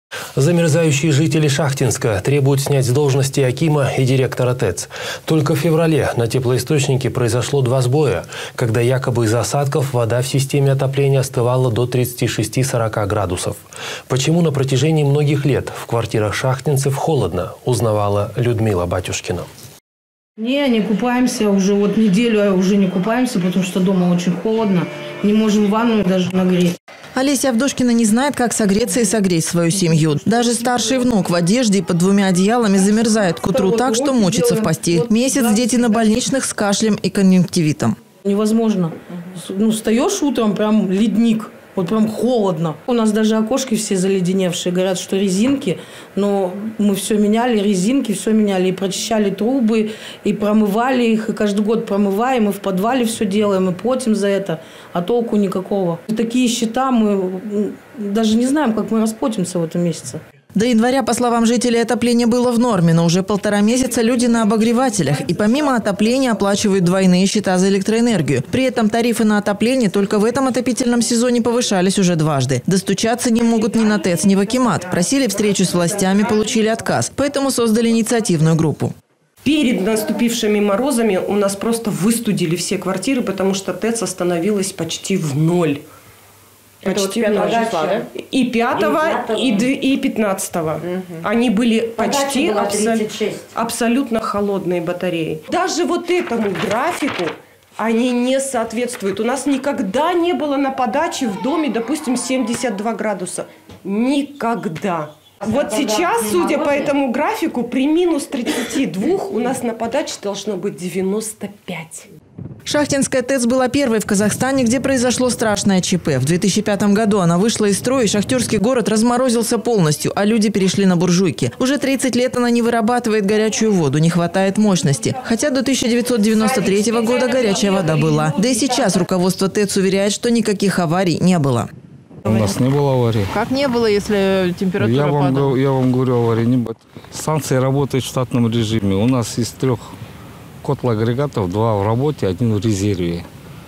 Замерзающие жители Шахтинска требуют снять с должности акима и директора ТЭЦ. Только в феврале на теплоисточнике произошло 2 сбоя, когда якобы из-за осадков вода в системе отопления остывала до 36-40 градусов. Почему на протяжении многих лет в квартирах шахтинцев холодно, узнавала Людмила Батюшкина. Не купаемся уже неделю, уже не купаемся, потому что дома очень холодно. Не можем ванну даже нагреть. Олеся Авдошкина не знает, как согреться и согреть свою семью. Даже старший внук в одежде и под 2 одеялами замерзает к утру так, что мочится в постель. Месяц дети на больничных с кашлем и конъюнктивитом. Невозможно. Встаешь утром, прям ледник. Прям холодно. У нас даже окошки все заледеневшие. Говорят, что резинки. Но мы все меняли, резинки, все меняли. И прочищали трубы, и промывали их. И каждый год промываем, и в подвале все делаем, и платим за это. А толку никакого. И такие счета мы даже не знаем, как мы расплатимся в этом месяце. До января, по словам жителей, отопление было в норме, но уже 1,5 месяца люди на обогревателях. И помимо отопления оплачивают двойные счета за электроэнергию. При этом тарифы на отопление только в этом отопительном сезоне повышались уже дважды. Достучаться не могут ни на ТЭЦ, ни в акимат. Просили встречу с властями, получили отказ. Поэтому создали инициативную группу. Перед наступившими морозами у нас просто выстудили все квартиры, потому что ТЭЦ остановилась почти в ноль. Почти 5 числа, да? И 5, и 15. Они были почти абсолютно холодные батареи. Даже этому графику они не соответствуют. У нас никогда не было на подаче в доме, допустим, 72 градуса. Никогда. Вот сейчас, судя по этому графику, при минус 32 у нас на подаче должно быть 95. Шахтинская ТЭЦ была первой в Казахстане, где произошло страшное ЧП. В 2005 году она вышла из строя, и шахтерский город разморозился полностью, а люди перешли на буржуйки. Уже 30 лет она не вырабатывает горячую воду, не хватает мощности. Хотя до 1993 года горячая вода была. Да и сейчас руководство ТЭЦ уверяет, что никаких аварий не было. У нас не было аварий. Как не было, если температура падала? Я вам говорю, аварий не было. Станция работает в штатном режиме. У нас из 3 котлоагрегатов 2 в работе, 1 в резерве.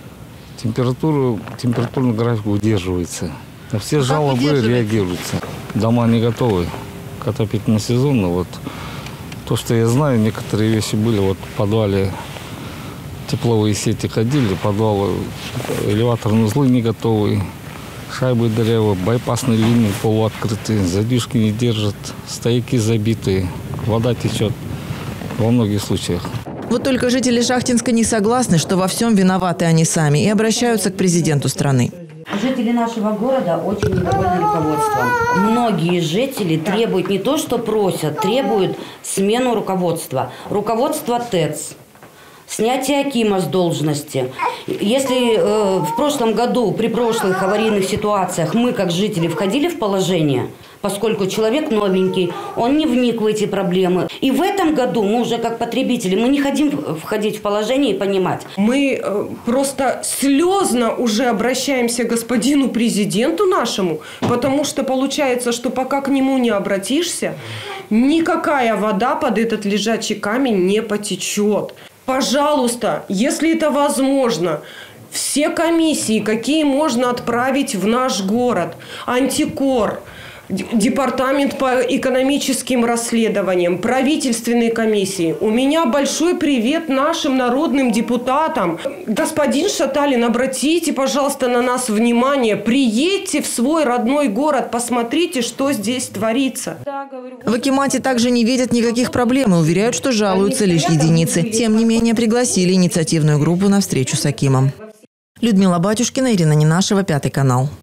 Температурный график удерживается. На все жалобы реагируются. Дома не готовы к отопительному сезону. То, что я знаю, некоторые вещи были. В подвале тепловые сети ходили, подвалы, элеваторные узлы не готовы. Шайбы дырявые, байпасные линии полуоткрытые, задвижки не держат, стояки забитые, вода течет во многих случаях. Вот только жители Шахтинска не согласны, что во всем виноваты они сами, и обращаются к президенту страны. Жители нашего города очень недовольны руководством. Многие жители требуют не то, что просят, требуют смену руководства. Руководство ТЭЦ. Снятие акима с должности. Если в прошлом году, при прошлых аварийных ситуациях мы, как жители, входили в положение, поскольку человек новенький, он не вник в эти проблемы. И в этом году мы уже, как потребители, мы не хотим входить в положение и понимать. Мы просто слезно уже обращаемся к господину президенту нашему, потому что получается, что пока к нему не обратишься, никакая вода под этот лежачий камень не потечет. Пожалуйста, если это возможно, все комиссии, какие можно отправить в наш город, Антикор, Департамент по экономическим расследованиям, правительственные комиссии. У меня большой привет нашим народным депутатам. Господин Шаталин, обратите, пожалуйста, на нас внимание. Приедьте в свой родной город, посмотрите, что здесь творится. В акимате также не видят никаких проблем и уверяют, что жалуются лишь единицы. Тем не менее, пригласили инициативную группу на встречу с акимом. Людмила Батюшкина, Ирина Ненашева, 5 канал.